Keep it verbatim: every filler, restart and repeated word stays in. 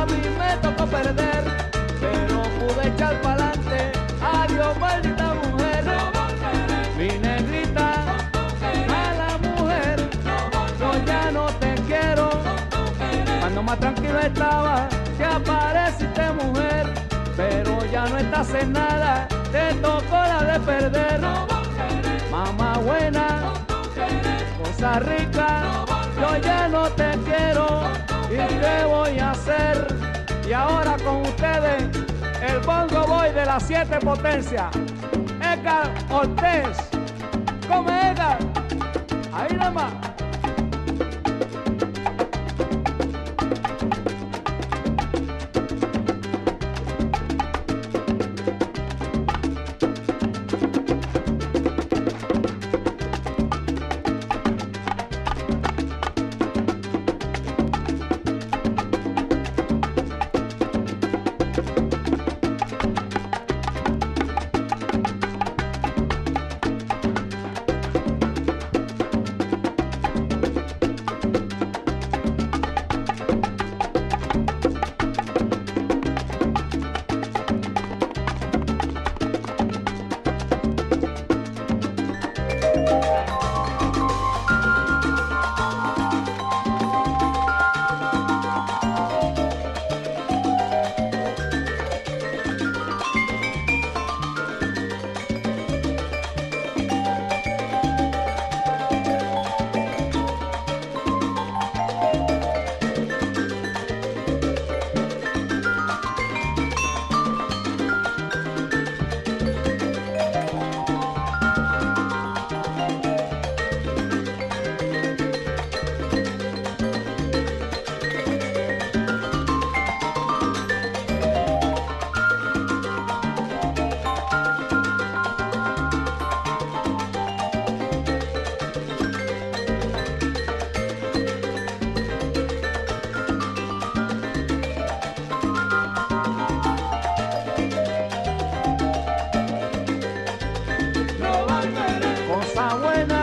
a mí me tocó perder, pero pude echar para adelante. Adiós, maldita mujer, mi negrita, mala mujer, yo ya no te quiero. Cuando más tranquilo estaba, que apareciste mujer, pero ya no estás en nada, te tocó la de perder. Mamá buena, cosa rica, yo ya no te quiero, ¿y qué voy a hacer? Y ahora con ustedes, el bongo boy de las siete potencias, Edgar Ortiz. Come Edgar, ahí nada más. Cosa buena.